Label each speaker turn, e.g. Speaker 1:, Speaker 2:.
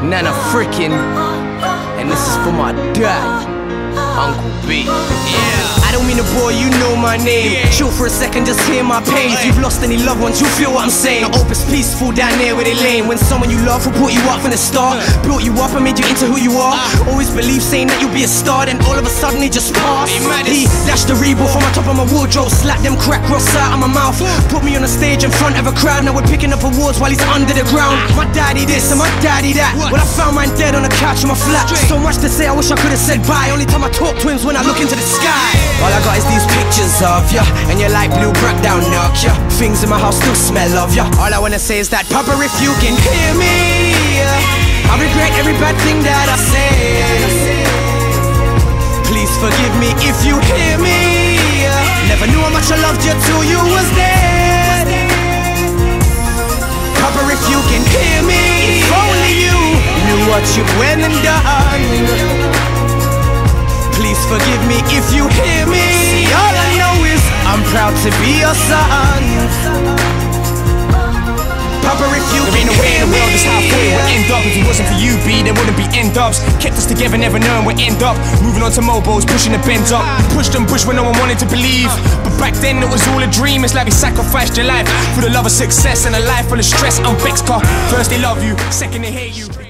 Speaker 1: Nana frickin', and this is for my dad, Uncle B. Yeah. I don't mean to bore you, know my name. Chill for a second, just hear my pain. If you've lost any loved ones, you feel what I'm saying. I hope it's peaceful down there where they lane. When someone you love who brought you up from the start, built you up and made you into who you are. Always believe saying that you'll be a star, then all of a sudden he just passed. He dashed the Reebok from my top of my wardrobe, slapped them crack rocks out of my mouth, put me on a stage in front of a crowd. Now we're picking up awards while he's under the ground. My daddy this and my daddy that. When I found mine dead on the couch in my flat. So much to say, I wish I could've said bye. Only time I talk to him's when I look into the sky. All I got is these pictures of ya, and your light blue crackdown knock ya. Things in my house still smell of ya. All I wanna say is that, Papa, if you can hear me, I regret every bad thing that I say. Please forgive me if you hear me. Never knew how much I loved you till you was dead. Papa, if you can hear me, if only you knew what you went and done. Please forgive me if you hear me. See, all I know is I'm proud to be your son. Papa, if you
Speaker 2: there ain't no way in the world this how I thought it would end up. If it wasn't for you, B, there wouldn't be end ups. Kept us together, never knowing we'd end up. Moving on to mobiles, pushing the bends up. We pushed and pushed when no one wanted to believe. But back then it was all a dream. It's like we sacrificed your life for the love of success and a life full of stress. I'm vexed, car first they love you, second they hate you.